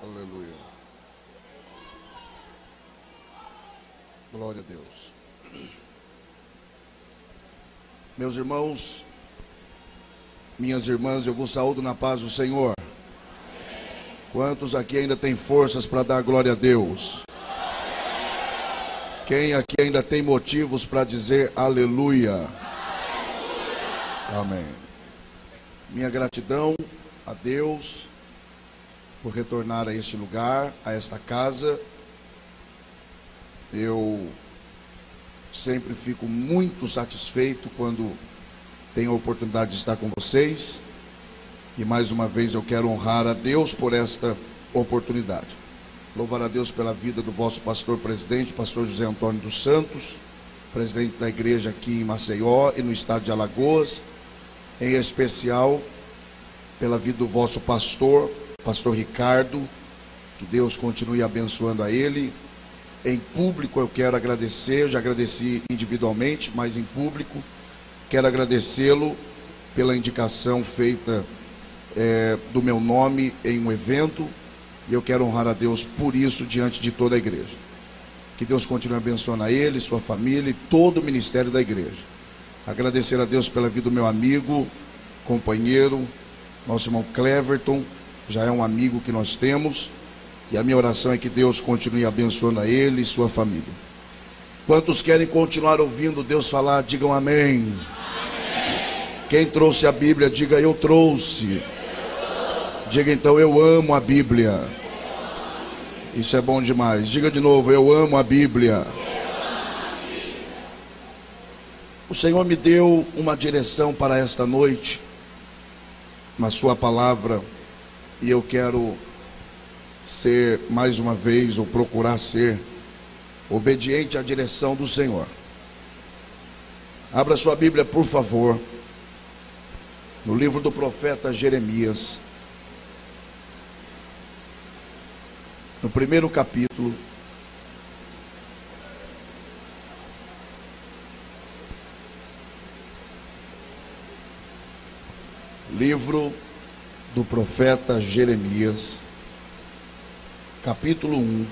Aleluia. Glória a Deus. Meus irmãos, minhas irmãs, eu vos saúdo na paz do Senhor. Quantos aqui ainda têm forças para dar glória a Deus? Quem aqui ainda tem motivos para dizer aleluia? Amém. Minha gratidão a Deus por retornar a este lugar, a esta casa. Eu sempre fico muito satisfeito quando tenho a oportunidade de estar com vocês. E mais uma vez eu quero honrar a Deus por esta oportunidade. Louvar a Deus pela vida do vosso pastor presidente, pastor José Antônio dos Santos, presidente da igreja aqui em Maceió e no estado de Alagoas. Em especial pela vida do vosso pastor, pastor Ricardo, que Deus continue abençoando a ele. Em público eu quero agradecer, eu já agradeci individualmente, mas em público quero agradecê-lo pela indicação feita do meu nome em um evento, e eu quero honrar a Deus por isso diante de toda a igreja. Que Deus continue abençoando a ele, sua família e todo o ministério da igreja. Agradecer a Deus pela vida do meu amigo, companheiro, nosso irmão Cleverton, já é um amigo que nós temos, e a minha oração é que Deus continue abençoando a ele e sua família. Quantos querem continuar ouvindo Deus falar, digam amém. Amém. Quem trouxe a Bíblia, diga eu trouxe. Diga então, eu amo a Bíblia. Isso é bom demais. Diga de novo, eu amo a Bíblia. O Senhor me deu uma direção para esta noite, na sua palavra, e eu quero ser, mais uma vez, ou procurar ser, obediente à direção do Senhor. Abra sua Bíblia, por favor, no livro do profeta Jeremias, no primeiro capítulo, livro do profeta Jeremias, capítulo 1.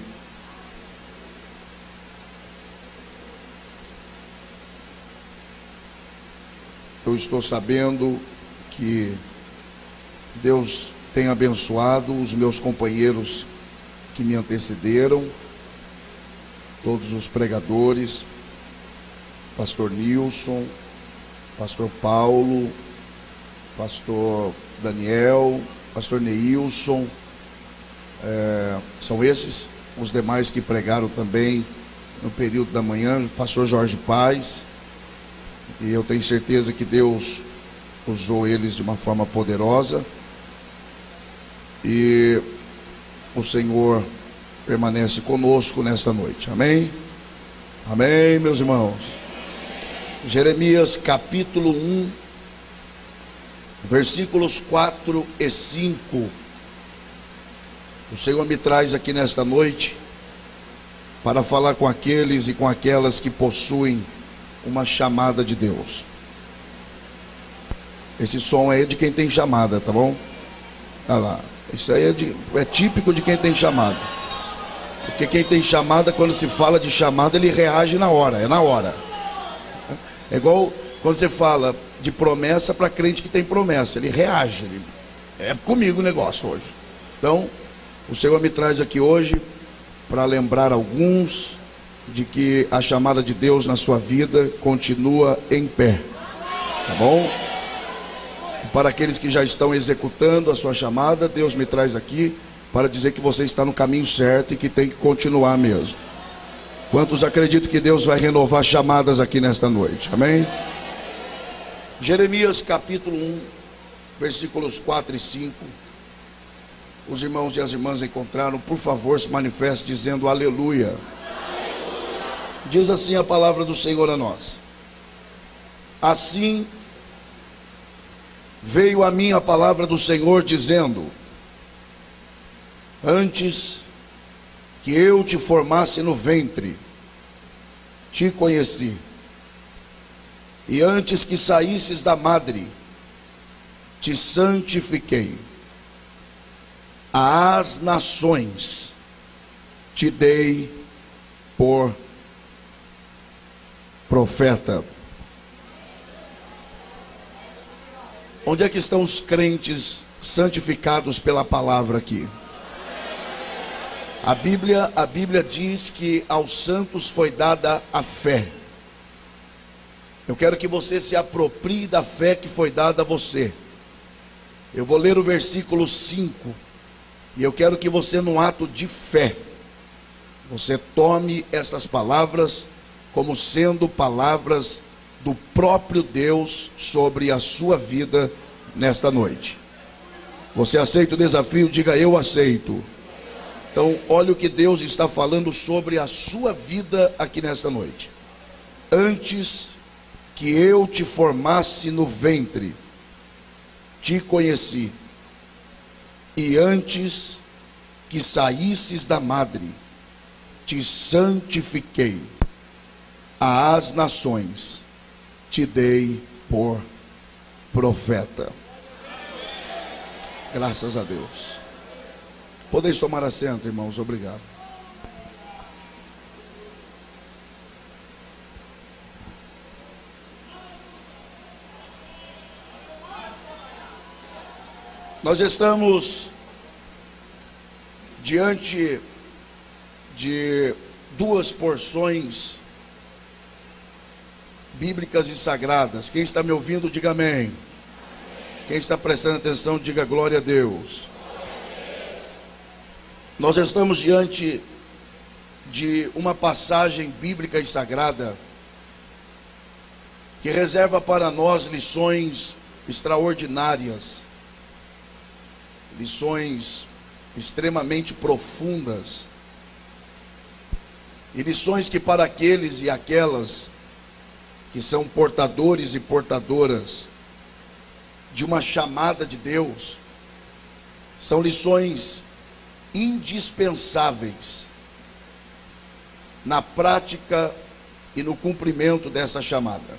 Eu estou sabendo que Deus tem abençoado os meus companheiros que me antecederam, todos os pregadores, pastor Nilson, pastor Paulo, pastor Daniel, pastor Neilson, são esses os demais que pregaram também no período da manhã, pastor Jorge Paz, e eu tenho certeza que Deus usou eles de uma forma poderosa, e o Senhor permanece conosco nesta noite, amém? Amém, meus irmãos. Jeremias capítulo 1, versículos 4 e 5. O Senhor me traz aqui nesta noite para falar com aqueles e com aquelas que possuem uma chamada de Deus. Esse som aí é de quem tem chamada, tá bom? Olha lá, isso aí é típico de quem tem chamada. Porque quem tem chamada, quando se fala de chamada, ele reage na hora, é na hora. É igual quando você fala de promessa para crente que tem promessa, ele reage. É comigo o negócio hoje. Então, o Senhor me traz aqui hoje para lembrar alguns de que a chamada de Deus na sua vida continua em pé. Tá bom? E para aqueles que já estão executando a sua chamada, Deus me traz aqui para dizer que você está no caminho certo e que tem que continuar mesmo. Quantos acreditam que Deus vai renovar chamadas aqui nesta noite? Amém? Jeremias capítulo 1, versículos 4 e 5. Os irmãos e as irmãs encontraram, por favor, se manifeste dizendo aleluia. Diz assim a palavra do Senhor a nós: assim veio a mim a palavra do Senhor dizendo: antes que eu te formasse no ventre, te conheci, e antes que saísses da madre, te santifiquei. às nações te dei por profeta. Onde é que estão os crentes santificados pela palavra aqui? A Bíblia diz que aos santos foi dada a fé. Eu quero que você se aproprie da fé que foi dada a você. Eu vou ler o versículo 5. E eu quero que você, num ato de fé, você tome essas palavras como sendo palavras do próprio Deus sobre a sua vida nesta noite. Você aceita o desafio? Diga: eu aceito. Então, olha o que Deus está falando sobre a sua vida aqui nesta noite. Antes que eu te formasse no ventre, te conheci, e antes que saísses da madre, te santifiquei. Às nações te dei por profeta. Graças a Deus. Podeis tomar assento, irmãos. Obrigado. Nós estamos diante de duas porções bíblicas e sagradas. Quem está me ouvindo, diga amém. Quem está prestando atenção, diga glória a Deus. Nós estamos diante de uma passagem bíblica e sagrada que reserva para nós lições extraordinárias, lições extremamente profundas, e lições que para aqueles e aquelas que são portadores e portadoras de uma chamada de Deus, são lições indispensáveis na prática e no cumprimento dessa chamada.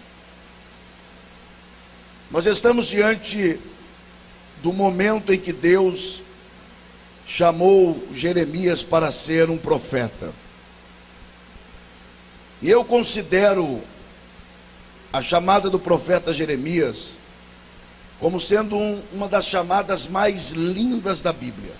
Nós estamos diante do momento em que Deus chamou Jeremias para ser um profeta. E eu considero a chamada do profeta Jeremias como sendo uma das chamadas mais lindas da Bíblia.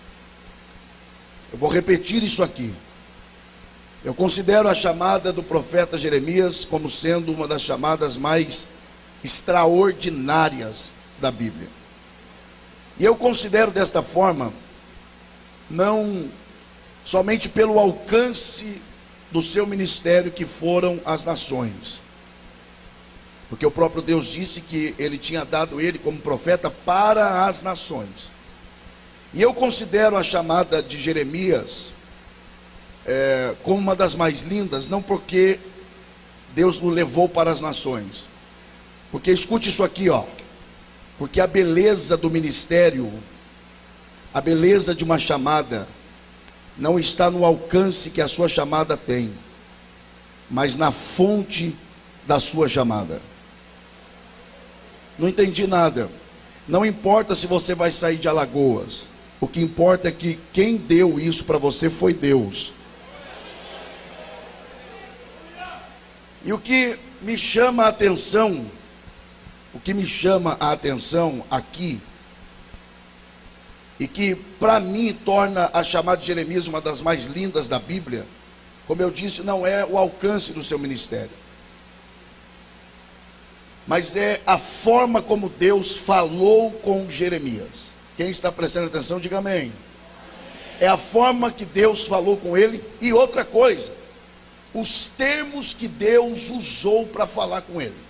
Eu vou repetir isso aqui. Eu considero a chamada do profeta Jeremias como sendo uma das chamadas mais extraordinárias da Bíblia. E eu considero desta forma, não somente pelo alcance do seu ministério, que foram as nações, porque o próprio Deus disse que ele tinha dado ele como profeta para as nações. E eu considero a chamada de Jeremias como uma das mais lindas, não porque Deus o levou para as nações, porque escute isso aqui, ó. Porque a beleza do ministério, a beleza de uma chamada, não está no alcance que a sua chamada tem, mas na fonte da sua chamada. Não entendi nada. Não importa se você vai sair de Alagoas, o que importa é que quem deu isso para você foi Deus. E o que me chama a atenção, aqui, e que para mim torna a chamada de Jeremias uma das mais lindas da Bíblia, como eu disse, não é o alcance do seu ministério, mas é a forma como Deus falou com Jeremias. Quem está prestando atenção, diga amém. É a forma que Deus falou com ele. E outra coisa, os termos que Deus usou para falar com ele.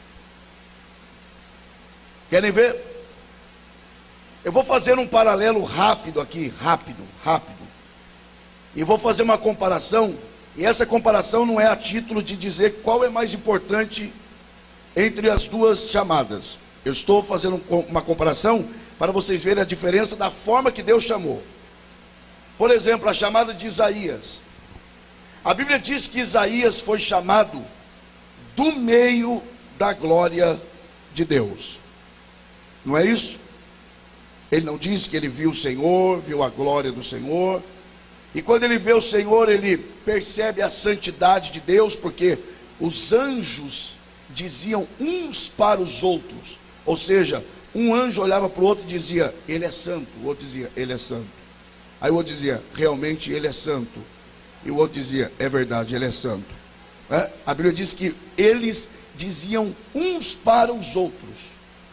Querem ver? Eu vou fazer um paralelo rápido aqui, rápido. E vou fazer uma comparação, e essa comparação não é a título de dizer qual é mais importante entre as duas chamadas. Eu estou fazendo uma comparação para vocês verem a diferença da forma que Deus chamou. Por exemplo, a chamada de Isaías. A Bíblia diz que Isaías foi chamado do meio da glória de Deus. Não é isso? Ele não diz que ele viu o Senhor, viu a glória do Senhor. E quando ele vê o Senhor, ele percebe a santidade de Deus, porque os anjos diziam uns para os outros. Ou seja, um anjo olhava para o outro e dizia, ele é santo. O outro dizia, ele é santo. Aí o outro dizia, realmente ele é santo. E o outro dizia, é verdade, ele é santo. A Bíblia diz que eles diziam uns para os outros.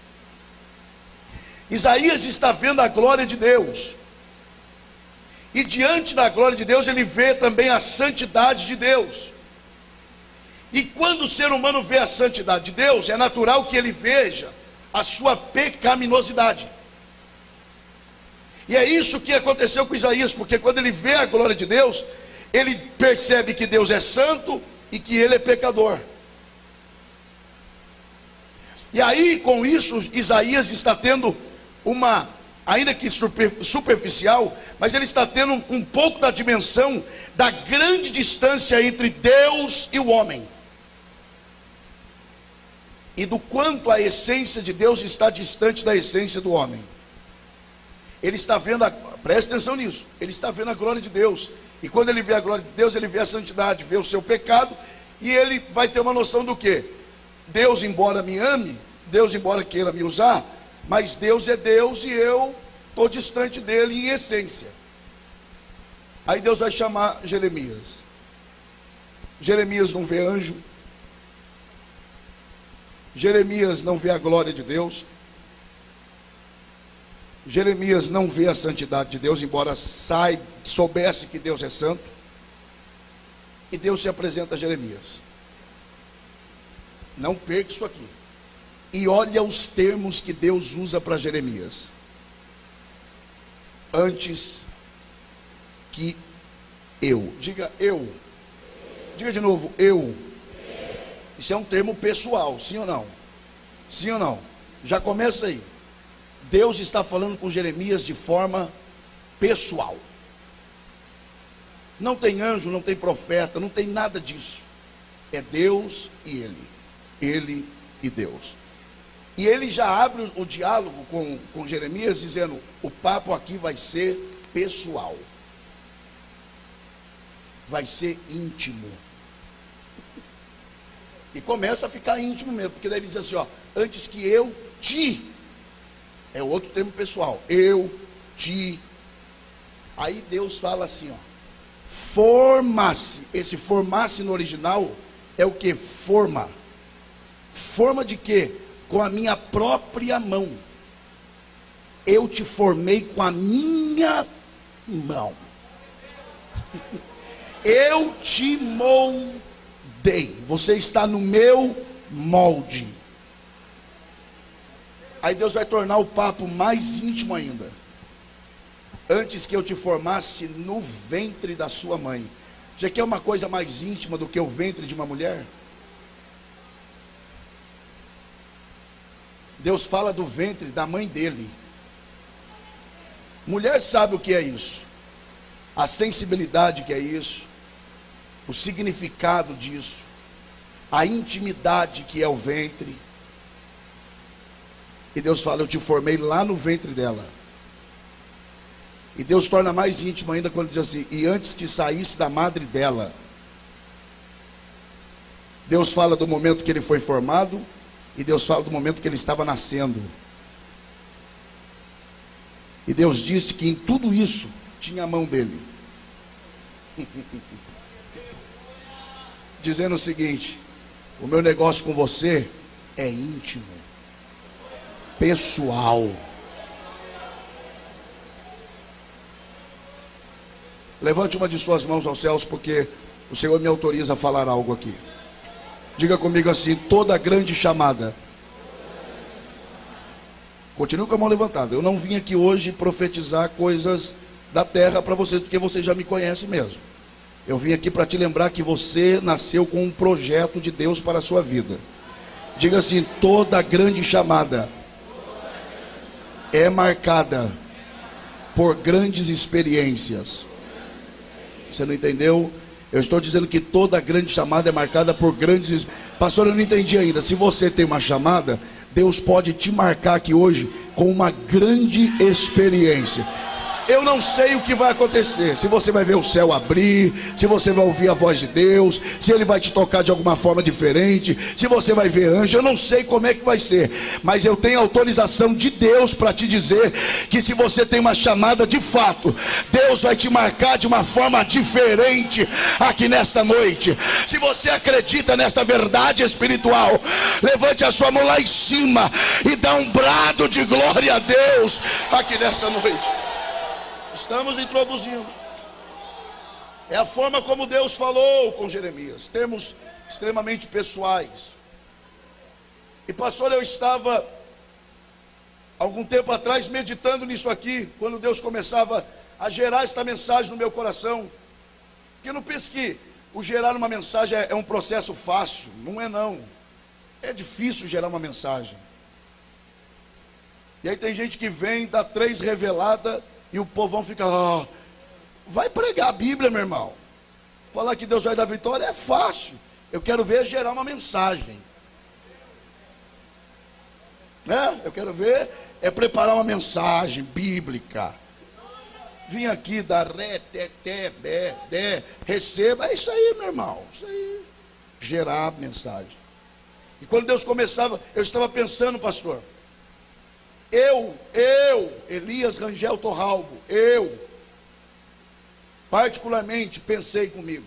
Isaías está vendo a glória de Deus. E diante da glória de Deus, ele vê também a santidade de Deus. E quando o ser humano vê a santidade de Deus, é natural que ele veja a sua pecaminosidade. E é isso que aconteceu com Isaías, porque quando ele vê a glória de Deus, ele percebe que Deus é santo e que ele é pecador. E aí, com isso, Isaías está tendo uma, ainda que superficial, mas ele está tendo um pouco da dimensão da grande distância entre Deus e o homem. E do quanto a essência de Deus está distante da essência do homem. Ele está vendo, preste atenção nisso, ele está vendo a glória de Deus. E quando ele vê a glória de Deus, ele vê a santidade, vê o seu pecado, e ele vai ter uma noção do quê? Deus, embora me ame, Deus, embora queira me usar, mas Deus é Deus e eu estou distante dele em essência. Aí Deus vai chamar Jeremias. Jeremias não vê anjo. Jeremias não vê a glória de Deus. Jeremias não vê a santidade de Deus, embora soubesse que Deus é santo. E Deus se apresenta a Jeremias. Não perca isso aqui. E olha os termos que Deus usa para Jeremias. Antes que eu. Diga eu. Diga de novo, eu. Isso é um termo pessoal, sim ou não? Sim ou não? Já começa aí. Deus está falando com Jeremias de forma pessoal. Não tem anjo, não tem profeta, não tem nada disso. É Deus e ele. Ele e Deus. E ele já abre o diálogo com Jeremias, dizendo, o papo aqui vai ser pessoal. Vai ser íntimo. E começa a ficar íntimo mesmo, porque daí ele diz assim, ó, antes que eu te, é outro termo pessoal, eu te. Aí Deus fala assim, ó, forma-se. Esse forma-se no original é o que? Forma. Forma de quê? Com a minha própria mão. Eu te formei com a minha mão. Eu te moldei. Você está no meu molde. Aí Deus vai tornar o papo mais íntimo ainda. Antes que eu te formasse no ventre da sua mãe. Você quer uma coisa mais íntima do que o ventre de uma mulher? Deus fala do ventre da mãe dele. Mulher sabe o que é isso. A sensibilidade que é isso. O significado disso. A intimidade que é o ventre. E Deus fala, eu te formei lá no ventre dela. E Deus torna mais íntimo ainda quando diz assim, e antes que saísse da madre dela. Deus fala do momento que ele foi formado. E Deus fala do momento que ele estava nascendo. E Deus disse que em tudo isso tinha a mão dele. Dizendo o seguinte, o meu negócio com você é íntimo, pessoal. Levante uma de suas mãos aos céus, porque o Senhor me autoriza a falar algo aqui. Diga comigo assim, toda grande chamada. Continue com a mão levantada. Eu não vim aqui hoje profetizar coisas da terra para vocês, porque você já me conhece mesmo. Eu vim aqui para te lembrar que você nasceu com um projeto de Deus para a sua vida. Diga assim, toda grande chamada é marcada por grandes experiências. Você não entendeu? Eu estou dizendo que toda grande chamada é marcada por grandes... Pastor, eu não entendi ainda. Se você tem uma chamada, Deus pode te marcar aqui hoje com uma grande experiência. Eu não sei o que vai acontecer, se você vai ver o céu abrir, se você vai ouvir a voz de Deus, se Ele vai te tocar de alguma forma diferente, se você vai ver anjo, eu não sei como é que vai ser, mas eu tenho autorização de Deus para te dizer que se você tem uma chamada de fato, Deus vai te marcar de uma forma diferente aqui nesta noite. Se você acredita nesta verdade espiritual, levante a sua mão lá em cima e dá um brado de glória a Deus aqui nesta noite. Estamos introduzindo. É a forma como Deus falou com Jeremias. Termos extremamente pessoais. E pastor, eu estava algum tempo atrás meditando nisso aqui, quando Deus começava a gerar esta mensagem no meu coração. Porque não pense que o gerar uma mensagem é um processo fácil. Não é não. É difícil gerar uma mensagem. E aí tem gente que vem, dá 3 reveladas, e o povão fica, vai pregar a Bíblia, meu irmão. Falar que Deus vai dar vitória é fácil. Eu quero ver gerar uma mensagem. Né? Eu quero ver preparar uma mensagem bíblica. Vim aqui dar receba. É isso aí, meu irmão. Isso aí. Gerar mensagem. E quando Deus começava, eu estava pensando, pastor. Elias Rangel Torralbo, particularmente pensei comigo,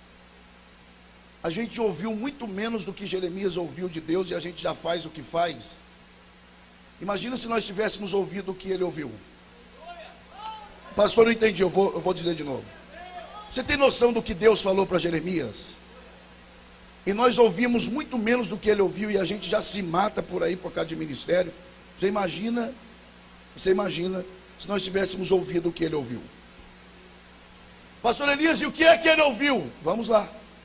a gente ouviu muito menos do que Jeremias ouviu de Deus e a gente já faz o que faz. Imagina se nós tivéssemos ouvido o que ele ouviu. Pastor, não entendi, eu vou dizer de novo. Você tem noção do que Deus falou para Jeremias? E nós ouvimos muito menos do que ele ouviu e a gente já se mata por aí por causa de ministério. Você imagina se nós tivéssemos ouvido o que ele ouviu. Pastor Elias, e o que é que ele ouviu? Vamos lá.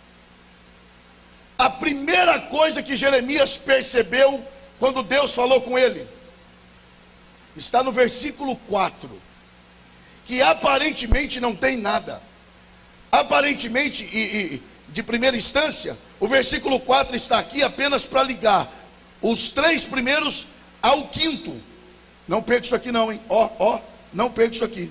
A primeira coisa que Jeremias percebeu quando Deus falou com ele, está no versículo 4, que aparentemente não tem nada. Aparentemente, e de primeira instância, o versículo 4 está aqui apenas para ligar os 3 primeiros ao 5º. Não perca isso aqui não, hein? Não perca isso aqui.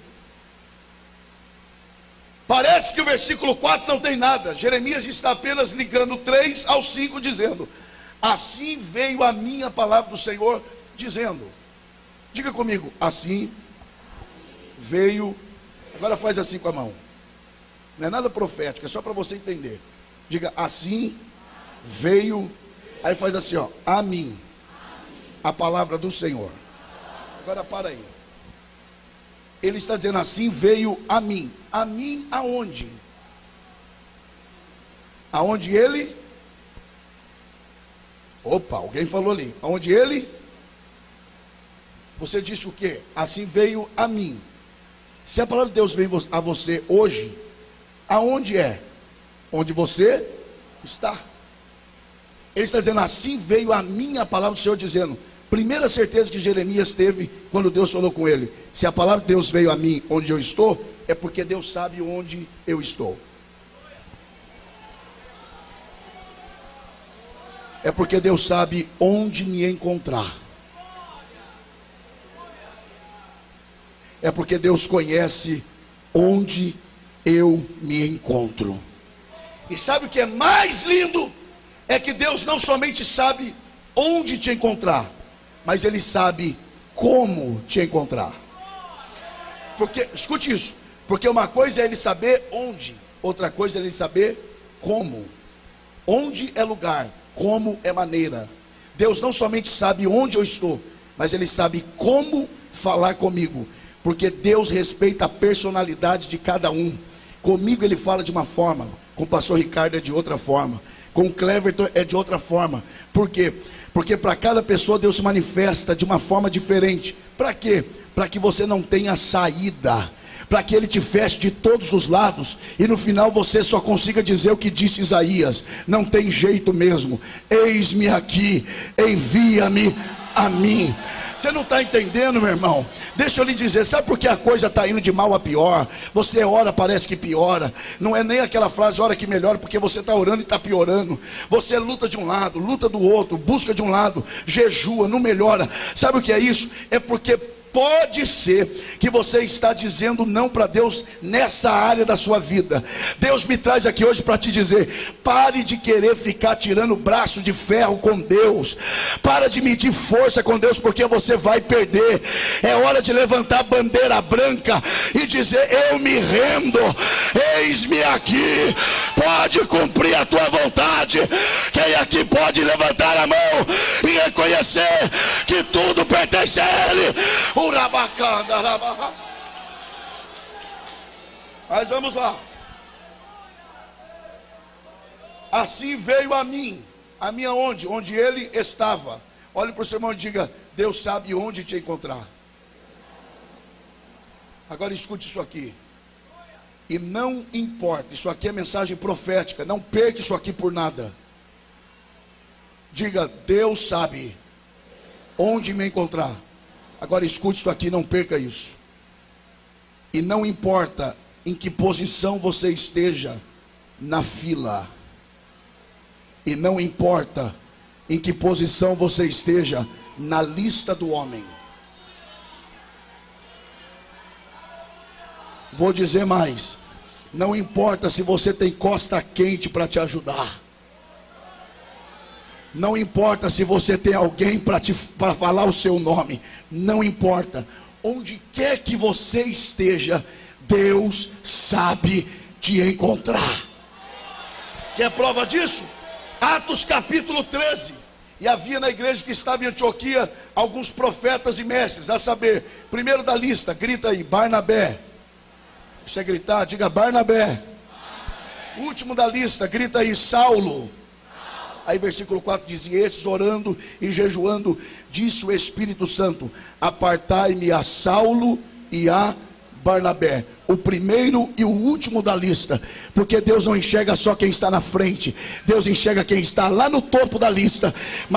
Parece que o versículo 4 não tem nada. Jeremias está apenas ligando 3 ao 5, dizendo: assim veio a minha palavra do Senhor, dizendo. Diga comigo, assim veio. Agora faz assim com a mão. Não é nada profético, é só para você entender. Diga, assim veio. Aí faz assim, a mim a palavra do Senhor. Agora para aí. Ele está dizendo, assim veio a mim. A mim aonde? Aonde ele? Opa, alguém falou ali. Aonde ele? Você disse o quê? Assim veio a mim. Se a palavra de Deus veio a você hoje, aonde é? Onde você está. Ele está dizendo, assim veio a minha palavra do Senhor, dizendo. Primeira certeza que Jeremias teve quando Deus falou com ele: se a palavra de Deus veio a mim onde eu estou, é porque Deus sabe onde eu estou. É porque Deus sabe onde me encontrar. É porque Deus conhece onde eu me encontro. E sabe o que é mais lindo? É que Deus não somente sabe onde te encontrar, mas Ele sabe como te encontrar. Porque, escute isso, porque uma coisa é Ele saber onde, outra coisa é Ele saber como. Onde é lugar, como é maneira. Deus não somente sabe onde eu estou, mas Ele sabe como falar comigo, porque Deus respeita a personalidade de cada um. Comigo Ele fala de uma forma, com o pastor Ricardo é de outra forma, com o Cleverton é de outra forma. Por quê? Porque para cada pessoa Deus se manifesta de uma forma diferente. Para quê? Para que você não tenha saída, para que Ele te feche de todos os lados e no final você só consiga dizer o que disse Isaías: não tem jeito mesmo, eis-me aqui, envia-me a mim. Você não está entendendo, meu irmão? Deixa eu lhe dizer, sabe por que a coisa está indo de mal a pior? Você ora, parece que piora. Não é nem aquela frase, ora que melhora, porque você está orando e está piorando. Você luta de um lado, luta do outro, busca de um lado, jejua, não melhora. Sabe o que é isso? É porque pode ser que você está dizendo não para Deus nessa área da sua vida. Deus me traz aqui hoje para te dizer: pare de querer ficar tirando braço de ferro com Deus. Para de medir força com Deus, porque você vai perder. É hora de levantar a bandeira branca e dizer: eu me rendo, eis-me aqui, pode cumprir a tua vontade. Quem aqui pode levantar a mão e reconhecer que tudo pertence a Ele? Mas vamos lá. Assim veio a mim. A minha onde? Onde ele estava. Olhe para o seu irmão e diga: Deus sabe onde te encontrar. Agora escute isso aqui. E não importa, isso aqui é mensagem profética. Não perca isso aqui por nada. Diga: Deus sabe onde me encontrar. Agora escute isso aqui, não perca isso. E não importa em que posição você esteja na fila. E não importa em que posição você esteja na lista do homem. Vou dizer mais. Não importa se você tem costa quente para te ajudar. Não importa se você tem alguém para falar o seu nome. Não importa. Onde quer que você esteja, Deus sabe te encontrar. Quer prova disso? Atos capítulo 13. E havia na igreja que estava em Antioquia alguns profetas e mestres, a saber, primeiro da lista, grita aí, Barnabé. Você gritar, diga Barnabé. Último da lista, grita aí, Saulo. Aí versículo 4 diz: e esses orando e jejuando, disse o Espírito Santo: apartai-me a Saulo e a Barnabé, o primeiro e o último da lista. Porque Deus não enxerga só quem está na frente, Deus enxerga quem está lá no topo da lista.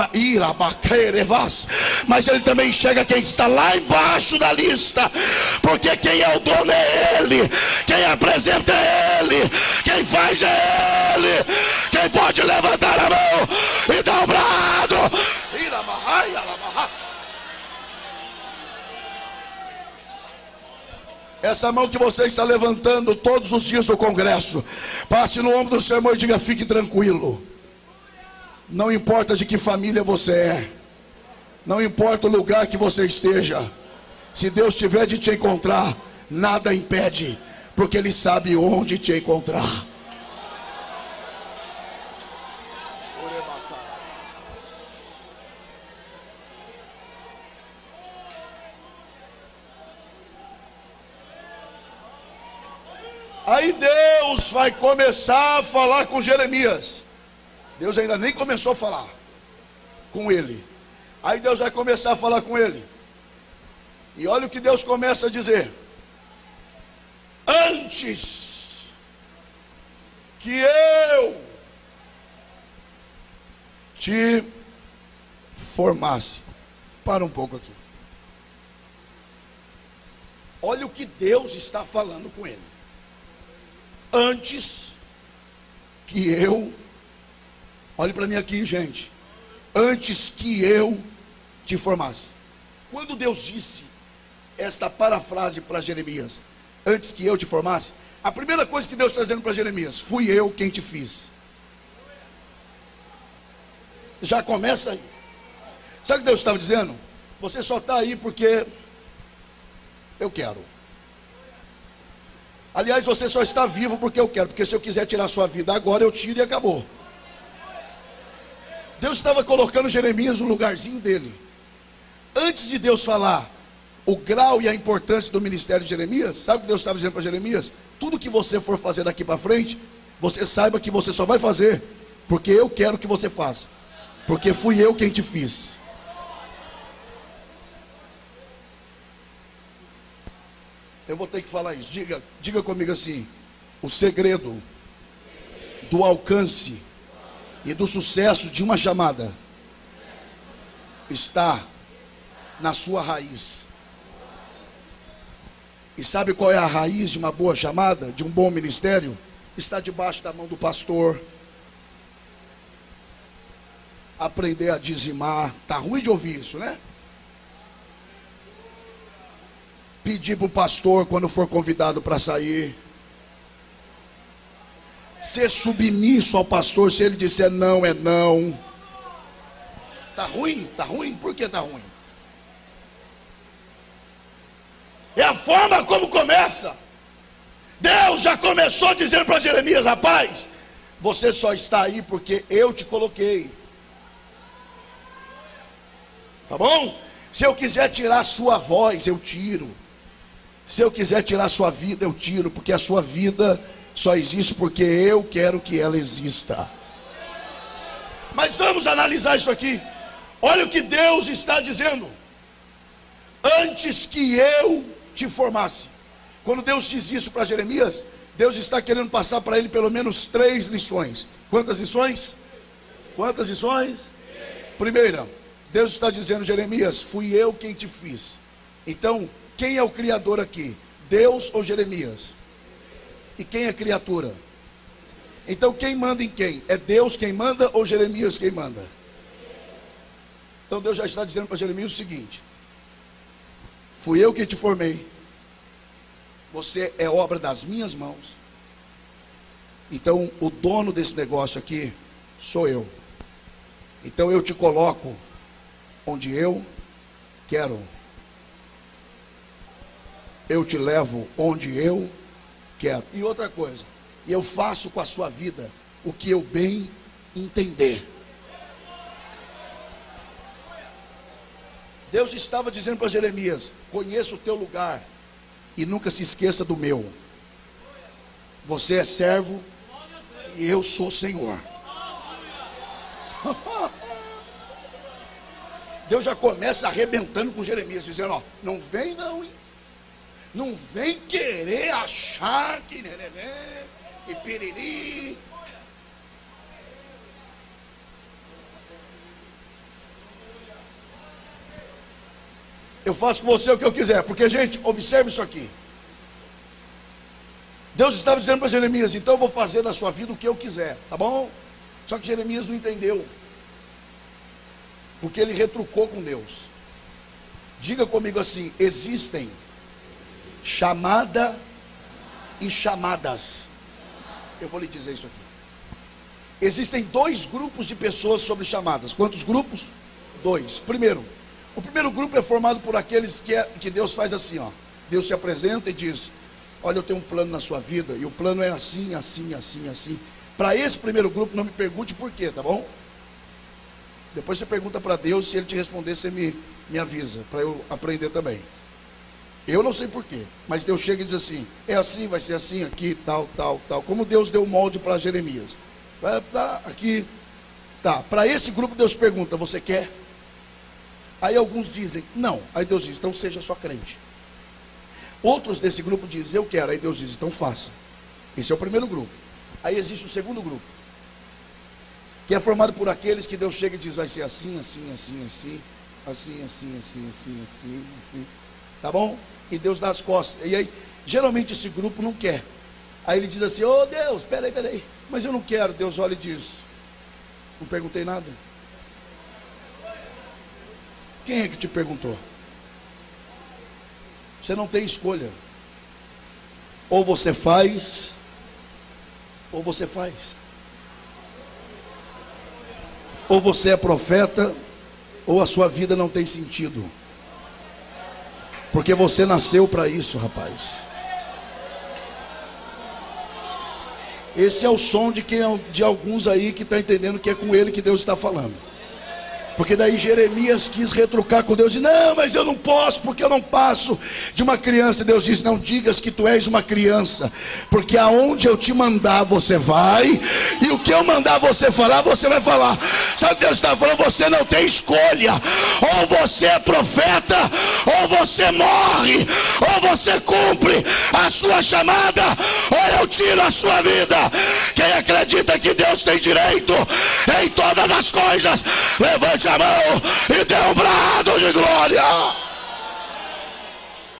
Mas Ele também enxerga quem está lá embaixo da lista. Porque quem é o dono é Ele, quem apresenta é Ele, quem faz é Ele. Quem pode levantar a mão e dar um brado? Essa mão que você está levantando todos os dias do congresso, passe no ombro do seu irmão e diga: fique tranquilo. Não importa de que família você é, não importa o lugar que você esteja, se Deus tiver de te encontrar, nada impede, porque Ele sabe onde te encontrar. Aí Deus vai começar a falar com Jeremias. Deus ainda nem começou a falar com ele. Aí Deus vai começar a falar com ele. E olha o que Deus começa a dizer: antes que eu te formasse. Para um pouco aqui. Olha o que Deus está falando com ele. Antes que eu, olhe para mim aqui, gente, antes que eu te formasse. Quando Deus disse esta parafrase para Jeremias, antes que eu te formasse, a primeira coisa que Deus está dizendo para Jeremias: fui eu quem te fiz. Já começa aí. Sabe o que Deus estava dizendo? Você só está aí porque eu quero. Aliás, você só está vivo porque eu quero. Porque se eu quiser tirar sua vida agora, eu tiro e acabou. Deus estava colocando Jeremias no lugarzinho dele. Antes de Deus falar o grau e a importância do ministério de Jeremias, sabe o que Deus estava dizendo para Jeremias? Tudo que você for fazer daqui para frente, você saiba que você só vai fazer porque eu quero que você faça. Porque fui eu quem te fiz. Eu vou ter que falar isso. Diga comigo assim: o segredo do alcance e do sucesso de uma chamada está na sua raiz. E sabe qual é a raiz de uma boa chamada, de um bom ministério? Está debaixo da mão do pastor. Aprender a dizimar. Está ruim de ouvir isso, né? Pedir para o pastor quando for convidado para sair. Ser submisso ao pastor, se ele disser não, é não. Está ruim? Está ruim? Por que está ruim? É a forma como começa. Deus já começou dizendo para Jeremias: rapaz, você só está aí porque eu te coloquei. Tá bom? Se eu quiser tirar a sua voz, eu tiro. Se eu quiser tirar a sua vida, eu tiro. Porque a sua vida só existe porque eu quero que ela exista. Mas vamos analisar isso aqui. Olha o que Deus está dizendo. Antes que eu te formasse. Quando Deus diz isso para Jeremias, Deus está querendo passar para ele pelo menos 3 lições. Quantas lições? Quantas lições? Primeira, Deus está dizendo: Jeremias, fui eu quem te fiz. Então, quem é o criador aqui? Deus ou Jeremias? E quem é criatura? Então, quem manda em quem? É Deus quem manda ou Jeremias quem manda? Então Deus já está dizendo para Jeremias o seguinte: fui eu que te formei. Você é obra das minhas mãos. Então o dono desse negócio aqui sou eu. Então eu te coloco onde eu quero. Eu te levo onde eu quero. E outra coisa, eu faço com a sua vida o que eu bem entender. Deus estava dizendo para Jeremias: conheça o teu lugar e nunca se esqueça do meu. Você é servo e eu sou Senhor. Deus já começa arrebentando com Jeremias, dizendo: ó, não vem não, hein? Não vem querer achar que e piriri. Eu faço com você o que eu quiser. Porque, gente, observe isso aqui. Deus estava dizendo para Jeremias: então eu vou fazer da sua vida o que eu quiser, tá bom? Só que Jeremias não entendeu, porque ele retrucou com Deus. Diga comigo assim: existem chamada e chamadas. Eu vou lhe dizer isso aqui. Existem 2 grupos de pessoas sobre chamadas. Quantos grupos? 2. Primeiro, o primeiro grupo é formado por aqueles que Deus faz assim, ó. Deus se apresenta e diz: olha, eu tenho um plano na sua vida, e o plano é assim, assim, assim, assim. Para esse primeiro grupo, não me pergunte por quê, tá bom? Depois você pergunta para Deus, se Ele te responder, você me avisa, para eu aprender também. Eu não sei por quê, mas Deus chega e diz assim: é assim, vai ser assim, aqui, tal, tal, tal. Como Deus deu o molde para Jeremias. Tá, aqui, tá. Para esse grupo Deus pergunta: você quer? Aí alguns dizem não. Aí Deus diz: então seja só crente. Outros desse grupo dizem: eu quero. Aí Deus diz: então faça. Esse é o primeiro grupo. Aí existe o segundo grupo, que é formado por aqueles que Deus chega e diz: vai ser assim, assim, assim, assim, assim, assim, assim, assim, assim, assim. Tá bom? E Deus dá as costas. E aí, geralmente esse grupo não quer. Aí ele diz assim: ô Deus, peraí, mas eu não quero. Deus olha e diz: não perguntei nada. Quem é que te perguntou? Você não tem escolha. Ou você faz, ou você faz. Ou você é profeta, ou a sua vida não tem sentido. Porque você nasceu para isso, rapaz. Este é o som de alguns aí que está entendendo que é com ele que Deus está falando. Porque daí Jeremias quis retrucar com Deus e não, mas eu não posso, porque eu não passo de uma criança. Deus diz: não digas que tu és uma criança, porque aonde eu te mandar você vai, e o que eu mandar você falar, você vai falar. Sabe o que Deus está falando? Você não tem escolha. Ou você é profeta, ou você morre, ou você cumpre a sua chamada, ou eu tiro a sua vida. Quem acredita que Deus tem direito em todas as coisas, levante a mão e dê um brado de glória.